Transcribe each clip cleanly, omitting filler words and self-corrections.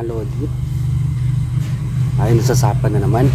mga lodi. Ay, nasasapan na naman.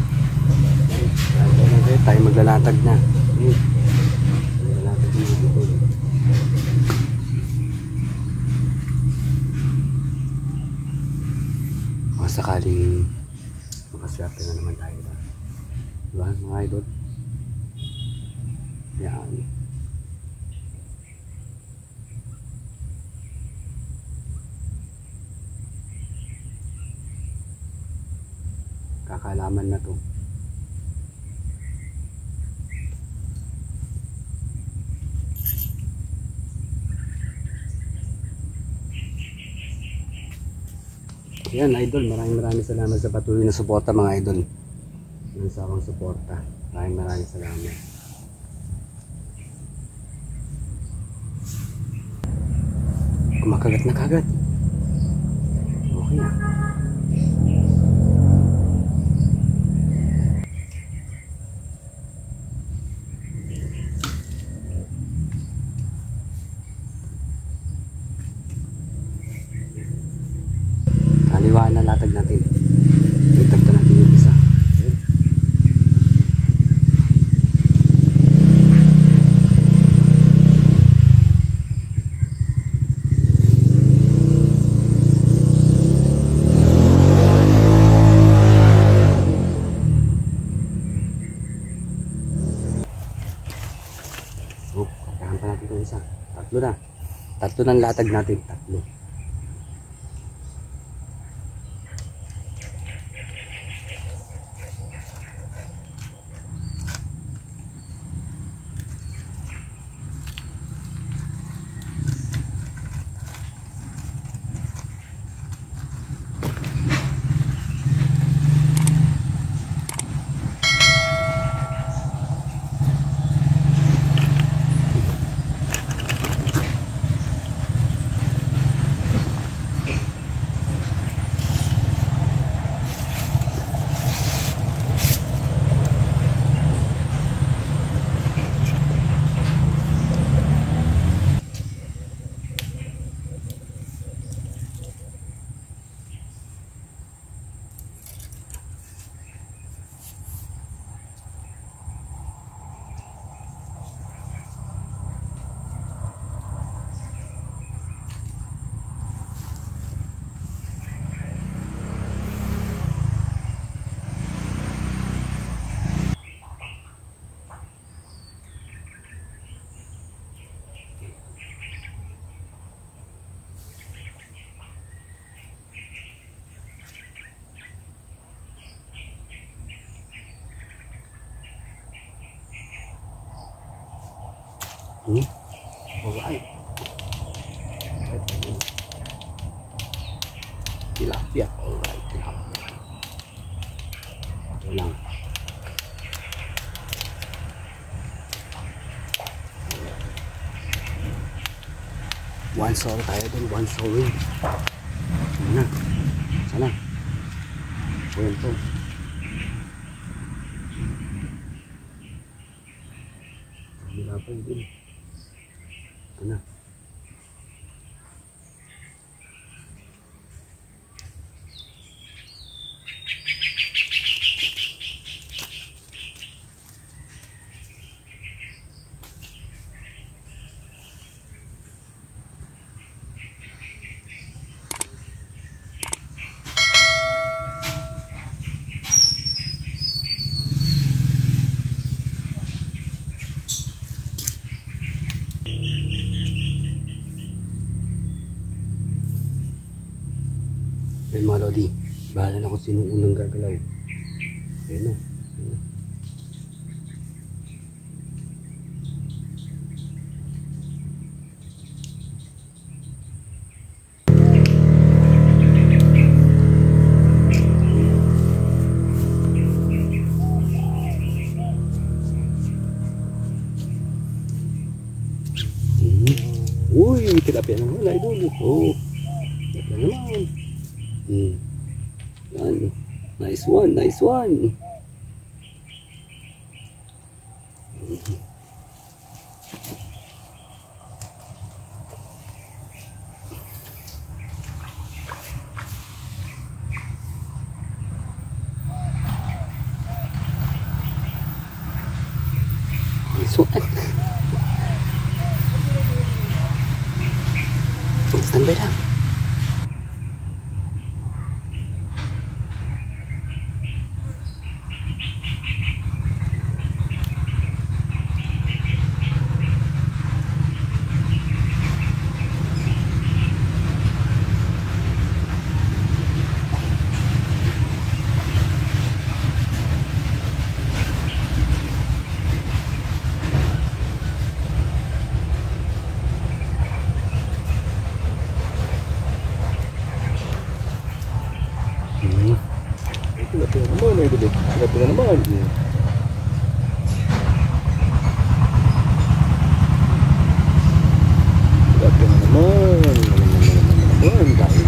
Tayo maglalatag na. Maglalatag na dito. Mga sakaling makaswerte na naman tayo. Diba mga idol? Yan. Kakalaman na to. Yan idol, maraming salamat sa patuloy na suporta mga idol. Ng sawang suporta. Maraming salamat. Kumakagat na kagad. Okay na. Kaliwaan na latag natin. Itagta natin yung isa. Kakahan pa natin yung isa. Tatlo na. Tatlo ng latag natin. Tatlo. Alright. Tilapia. Alright. Tilapia. Ito lang. One sorry tayo dun. One sorry. Sana. Sana. Kwento. Wala pa yun. Ano? Yan mga lodi, bahala na kung sino unang gagalaw. Ayan o. Uy, tilapia naman wala idol. Oh, tilapia naman. Yan. Nice one, nice one. pusuan. Standby lang. Grabe naman, idol eh. Grabe na naman. Grabe na naman. Dahil.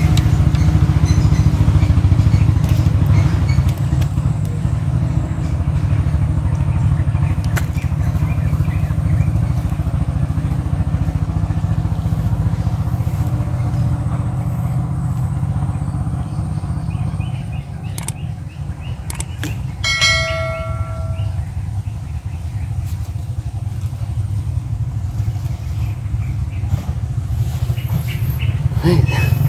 Ay.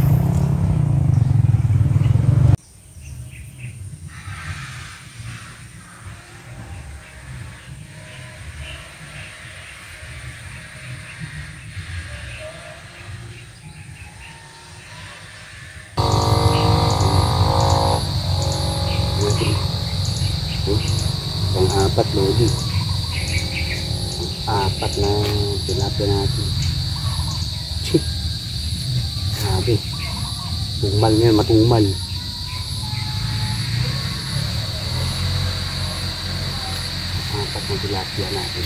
Pang-apat, Lodi. Pang-apat na tilapia natin. Shit. Grabe. Tumal ngayon, matumal. Apat na tilapia natin.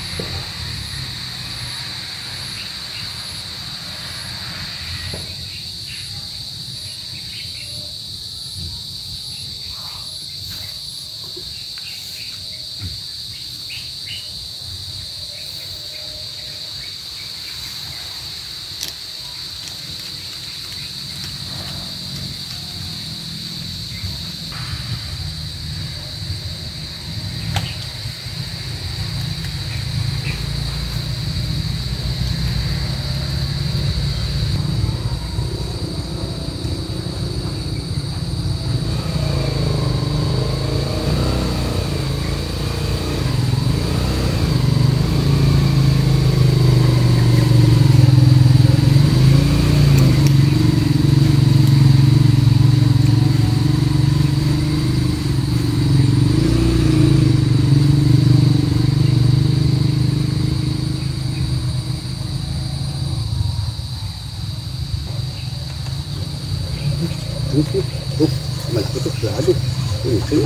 Malaki ito, grado. Kaya.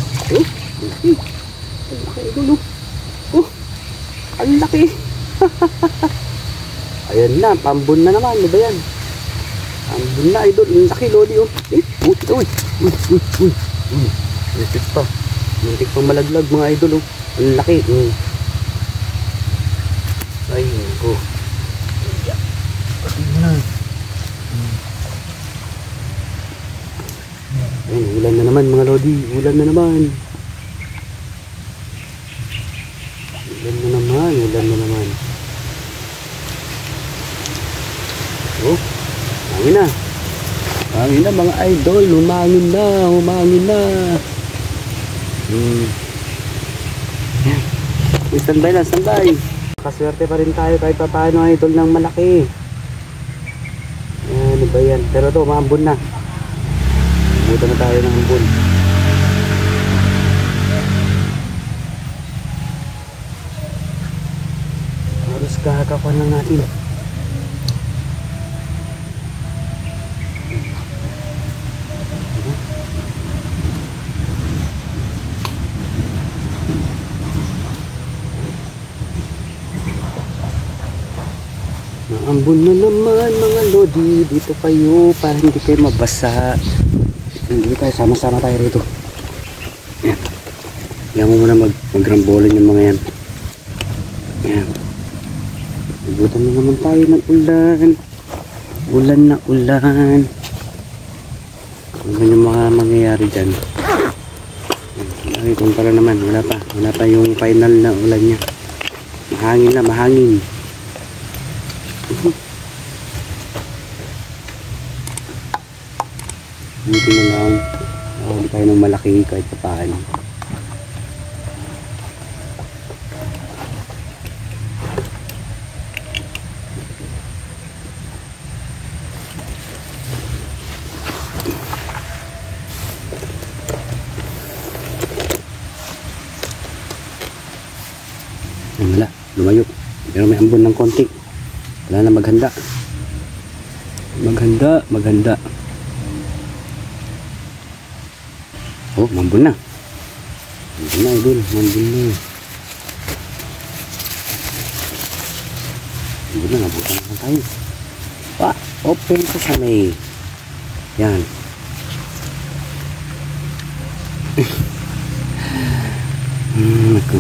Ang laki ito. Ang laki. Ayan na, pambun na naman. Ano ba yan? Pambun na, idol. Ang laki, Lodi. Muntik pa. Muntik pang malaglag, mga idol. Ang laki. Ay, ko. Ulan na naman, mga Lodi. Ulan na naman. Ulan na naman. Oh, hangin na. Hangin na, mga idol. Humangin na. Standby. Kaswerte pa rin tayo kahit pa paano, idol, ng malaki. Ano ba yan? Pero ito, maambon na. Buta na tayo ng ambon. Halos kakakapan lang natin. Naambon na naman, mga Lodi. Dito kayo para hindi kayo mabasa. Hindi tayo, sama-sama tayo rito. Yan. Yan mo muna magrambolan yung mga yan. Yan. Nagutan na naman tayo ng ulan. Ulan na ulan. Ano yung mga mangyayari dyan? Ay, kung pala naman, wala pa yung final na ulan niya. Mahangin na, mahangin. Buti na lang. Nakawag tayo ng malaki kahit pa paano. Wala, lumayo. Pero may ambon ng konti. Wala na, maghanda. Maghanda. Oh, mambon na. Mambon na, idol. Mambon na. Mambon na, nabutan na tayo. Pa, open ko sa may. Yan. Ako.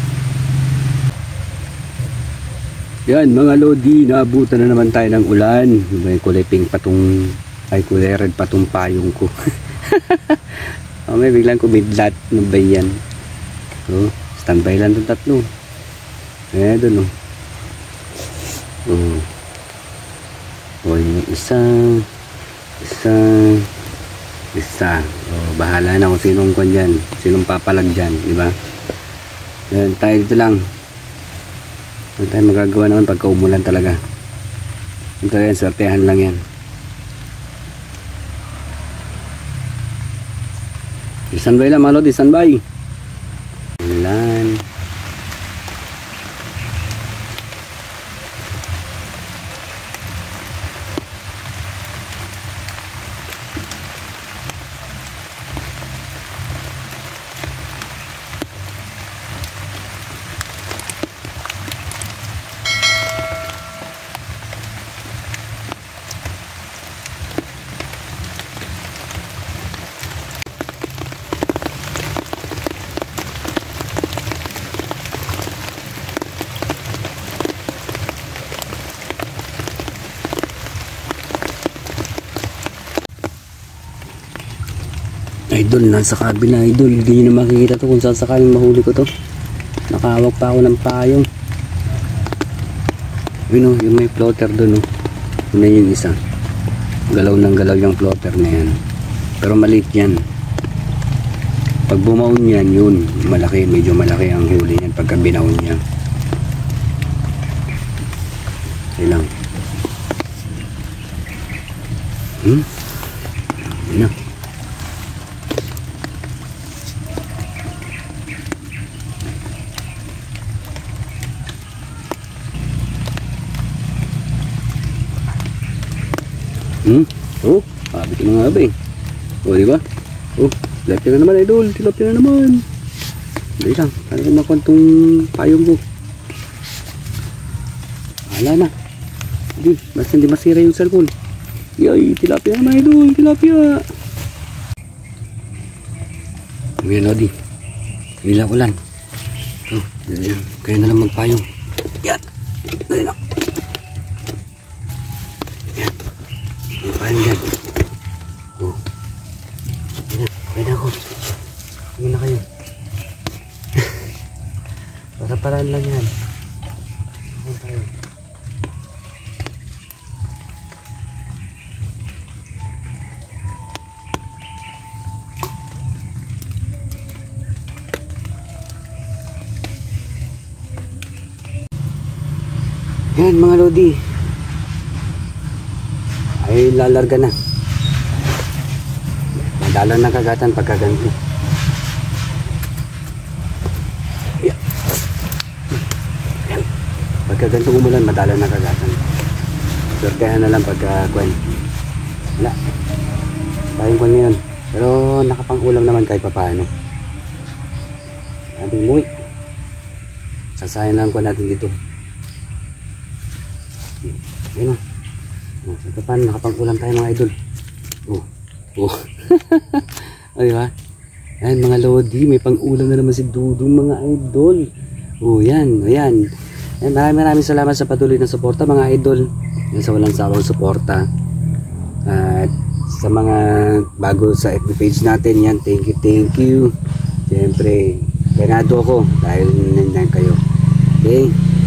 Yan mga lodi, naabutan na naman tayo ng ulan. May kulay pink patong, ay kulay red patong payong ko. May biglang kumidlat ng bayan. So, standby lang itong tatlo. Eh, doon yung isa. Bahala na kung sinong kwan dyan, sinong papalag dyan, di ba? Yan, tayo dito lang. Ano tayo magagawa naman pagka umulan talaga. Ito yan, swertehan lang yan. Standby lang mga lodi, standby. Ulan. Idol, nasa kabila idol. Hindi nyo na makikita to kung saan sakaling mahuli ko to. Nakahawak pa ako ng payong. Yun yung may floater dun Yun na yung isa. Galaw ng galaw yung floater na yan. Pero maliit yan. Pag bumaon yan, yun malaki, medyo malaki ang huli yan pagka binaon niya. Okay lang. Yun na. Oh, sabi ko na nga ba eh. Oh, di ba? Oh, tilapia na naman idol, tilapia na naman. Dali lang, kaya ko nakuha itong payong ko. Wala na. Hindi, basta hindi masira yung cellphone. Yay, tilapia naman idol, tilapia. Ngayon Lodi, bila ulan. Oh, kaya na lang magpayong. Yan, dali lang. Paano yan? Oh. Pwede ako. Tingin na kayo. Para-paraan lang yan. Tingin tayo. Yan mga Lodi. Ay lalarga na. Madalang na kagatan pagkaganto. Yan. Yan. Pagkaganto umulan, madalang na kagatan. Swertehan na lang pagka-kwan. Wala. Tayong kwan ngayon. Pero nakapang-ulam naman kahit papaano. Ating muwi. Sasayan lang kwan natin dito. Yan o. Sa depan, nakapag-ulam tayo mga idol. Oh. Ay ba? Ayan mga Lodi, may pang-ulam na naman si Dudong mga idol. Oh, yan, ayan. Maraming salamat sa patuloy na suporta mga idol. Yan sa walang sawang suporta. At sa mga bago sa FB page natin, yan, thank you. Siyempre, ganado ako dahil nandiyan kayo. Okay?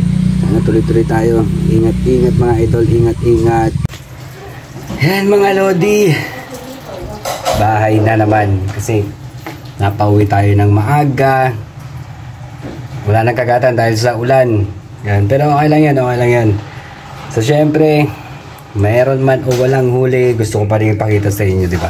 tuloy-tuloy tayo. Ingat-ingat mga idol, ingat-ingat. Yan mga lodi. Bahay na naman kasi napauwi tayo ng maaga. Wala nang kagatan dahil sa ulan. Yan, pero okay lang yan, okay lang yan. So syempre, mayroon man o walang huli, gusto ko pa rin ipakita sa inyo, di ba?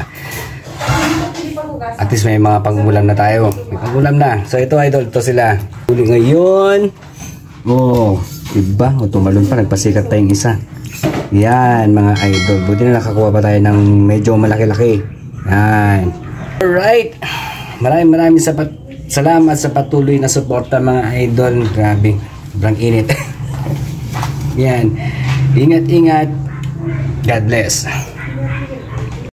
At least may mga pangulam na tayo. May pangulam na. So ito idol, ito sila. Huli ngayon. Oh, diba? O tumalon pa, nagpasikat tayong isa. Yan mga idol. Buti na nakakuha pa tayo ng medyo malaki-laki. Yan. Alright. Maraming salamat sa patuloy na suporta mga idol. Grabe. Sobrang init. Yan. Ingat-ingat. God bless.